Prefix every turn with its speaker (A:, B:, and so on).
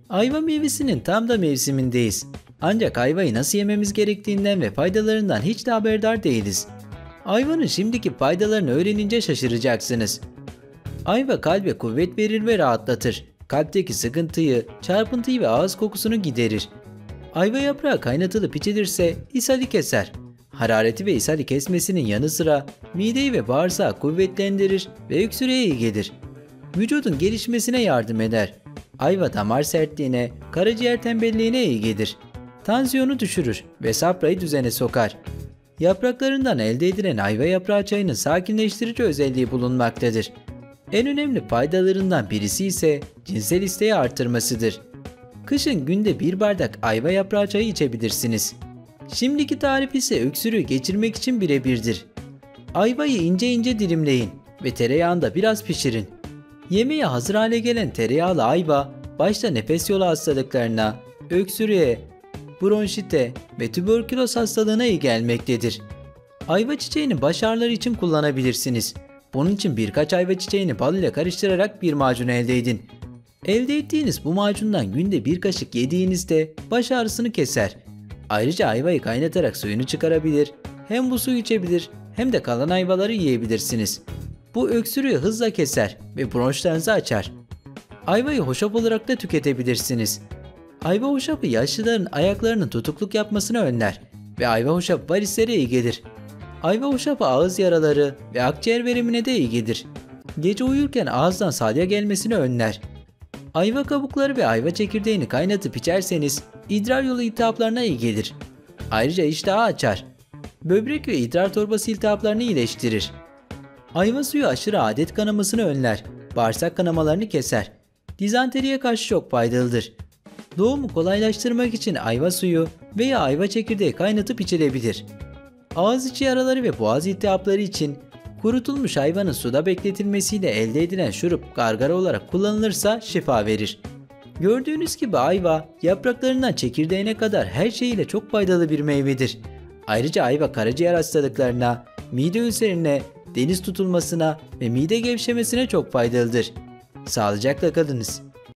A: Ayva meyvesinin tam da mevsimindeyiz. Ancak ayvayı nasıl yememiz gerektiğinden ve faydalarından hiç de haberdar değiliz. Ayvanın şimdiki faydalarını öğrenince şaşıracaksınız. Ayva kalbe kuvvet verir ve rahatlatır. Kalpteki sıkıntıyı, çarpıntıyı ve ağız kokusunu giderir. Ayva yaprağı kaynatılıp içilirse ishali keser. Harareti ve ishali kesmesinin yanı sıra mideyi ve bağırsağı kuvvetlendirir ve öksürüğe iyi gelir. Vücudun gelişmesine yardım eder. Ayva damar sertliğine, karaciğer tembelliğine iyi gelir. Tansiyonu düşürür ve safrayı düzene sokar. Yapraklarından elde edilen ayva yaprağı çayının sakinleştirici özelliği bulunmaktadır. En önemli faydalarından birisi ise cinsel isteği artırmasıdır. Kışın günde bir bardak ayva yaprağı çayı içebilirsiniz. Şimdiki tarif ise öksürüğü geçirmek için birebirdir. Ayvayı ince ince dilimleyin ve tereyağında biraz pişirin. Yemeğe hazır hale gelen tereyağlı ayva, başta nefes yolu hastalıklarına, öksürüğe, bronşite ve tüberküloz hastalığına iyi gelmektedir. Ayva çiçeğini baş ağrıları için kullanabilirsiniz. Bunun için birkaç ayva çiçeğini bal ile karıştırarak bir macun elde edin. Elde ettiğiniz bu macundan günde bir kaşık yediğinizde baş ağrısını keser. Ayrıca ayvayı kaynatarak suyunu çıkarabilir, hem bu suyu içebilir hem de kalan ayvaları yiyebilirsiniz. Bu öksürüğü hızla keser ve bronşlarınızı açar. Ayvayı hoşaf olarak da tüketebilirsiniz. Ayva hoşafı yaşlıların ayaklarının tutukluk yapmasını önler ve ayva hoşafı varislere iyi gelir. Ayva hoşafı ağız yaraları ve akciğer verimine de iyi gelir. Gece uyurken ağızdan salya gelmesini önler. Ayva kabukları ve ayva çekirdeğini kaynatıp içerseniz idrar yolu iltihaplarına iyi gelir. Ayrıca iştahı açar. Böbrek ve idrar torbası iltihaplarını iyileştirir. Ayva suyu aşırı adet kanamasını önler. Bağırsak kanamalarını keser. Dizanteriye karşı çok faydalıdır. Doğumu kolaylaştırmak için ayva suyu veya ayva çekirdeği kaynatıp içilebilir. Ağız içi yaraları ve boğaz iltihapları için kurutulmuş ayvanın suda bekletilmesiyle elde edilen şurup gargara olarak kullanılırsa şifa verir. Gördüğünüz gibi ayva yapraklarından çekirdeğine kadar her şeyiyle çok faydalı bir meyvedir. Ayrıca ayva karaciğer hastalıklarına, mide ülserine, deniz tutulmasına ve mide gevşemesine çok faydalıdır. Sağlıcakla kalınız.